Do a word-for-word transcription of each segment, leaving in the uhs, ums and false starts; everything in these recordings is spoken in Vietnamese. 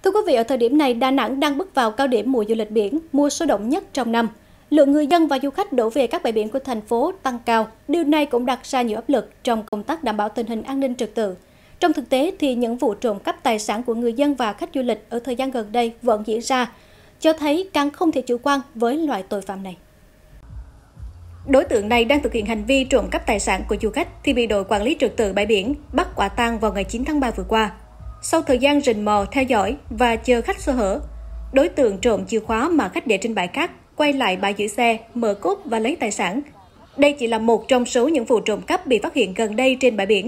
Thưa quý vị, ở thời điểm này, Đà Nẵng đang bước vào cao điểm mùa du lịch biển, mùa sôi động nhất trong năm. Lượng người dân và du khách đổ về các bãi biển của thành phố tăng cao. Điều này cũng đặt ra nhiều áp lực trong công tác đảm bảo tình hình an ninh trật tự. Trong thực tế, thì những vụ trộm cắp tài sản của người dân và khách du lịch ở thời gian gần đây vẫn diễn ra, cho thấy càng không thể chủ quan với loại tội phạm này. Đối tượng này đang thực hiện hành vi trộm cắp tài sản của du khách thì bị đội quản lý trật tự bãi biển bắt quả tang vào ngày chín tháng ba vừa qua. Sau thời gian rình mò, theo dõi và chờ khách sơ hở, đối tượng trộm chìa khóa mà khách để trên bãi cát, quay lại bãi giữ xe, mở cốp và lấy tài sản. Đây chỉ là một trong số những vụ trộm cắp bị phát hiện gần đây trên bãi biển.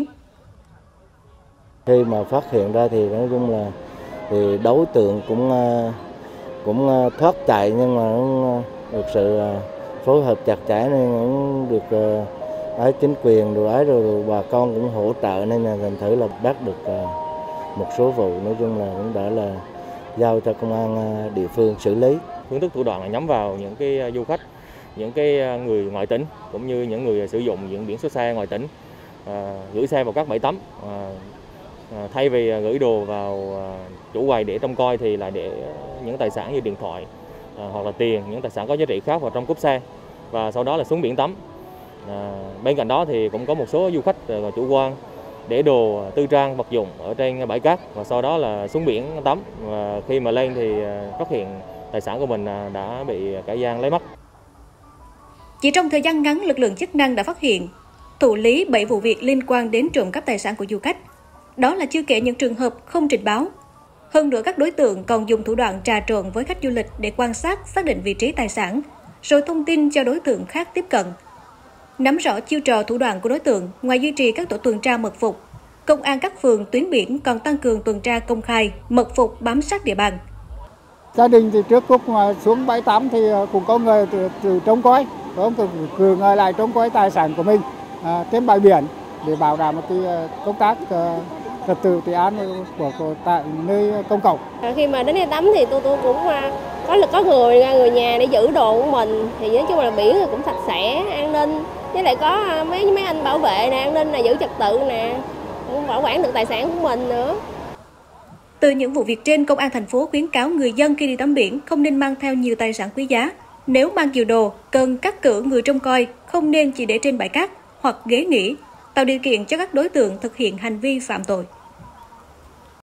Khi mà phát hiện ra thì nói chung là thì đối tượng cũng cũng thoát chạy, nhưng mà cũng được sự phối hợp chặt chẽ nên cũng được ấy chính quyền rồi ấy rồi bà con cũng hỗ trợ, nên là thành thử là bắt được một số vụ. Nói chung là cũng đã là giao cho công an địa phương xử lý. Phương thức thủ đoạn là nhắm vào những cái du khách, những cái người ngoại tỉnh cũng như những người sử dụng những biển số xe ngoại tỉnh, à, gửi xe vào các bãi tắm. À, à, thay vì gửi đồ vào chủ quầy để trông coi thì lại để những tài sản như điện thoại à, hoặc là tiền, những tài sản có giá trị khác vào trong cốp xe và sau đó là xuống biển tắm. À, bên cạnh đó thì cũng có một số du khách chủ quan để đồ tư trang vật dụng ở trên bãi cát và sau đó là xuống biển tắm, và khi mà lên thì phát hiện tài sản của mình đã bị kẻ gian lấy mất. Chỉ trong thời gian ngắn, lực lượng chức năng đã phát hiện, thụ lý bảy vụ việc liên quan đến trộm cắp tài sản của du khách. Đó là chưa kể những trường hợp không trình báo. Hơn nữa, các đối tượng còn dùng thủ đoạn trà trộn với khách du lịch để quan sát, xác định vị trí tài sản, rồi thông tin cho đối tượng khác tiếp cận. Nắm rõ chiêu trò thủ đoạn của đối tượng, ngoài duy trì các tổ tuần tra mật phục, công an các phường tuyến biển còn tăng cường tuần tra công khai, mật phục bám sát địa bàn. Gia đình thì trước lúc mà xuống bãi tắm thì cũng có người từ, từ trông coi, có cử người lại trông coi tài sản của mình à, trên bãi biển để bảo đảm một cái công tác uh, trật tự治an của, của tại nơi công cộng. Khi mà đến đây tắm thì tôi tôi cũng có lực có người người nhà để giữ đồ của mình, thì nói chung là biển thì cũng sạch sẽ, an ninh, với lại có mấy mấy anh bảo vệ nè, an ninh là giữ trật tự nè, cũng bảo quản được tài sản của mình nữa. Từ những vụ việc trên, Công an thành phố khuyến cáo người dân khi đi tắm biển không nên mang theo nhiều tài sản quý giá. Nếu mang nhiều đồ, cần cắt cử người trông coi, không nên chỉ để trên bãi cát hoặc ghế nghỉ, tạo điều kiện cho các đối tượng thực hiện hành vi phạm tội.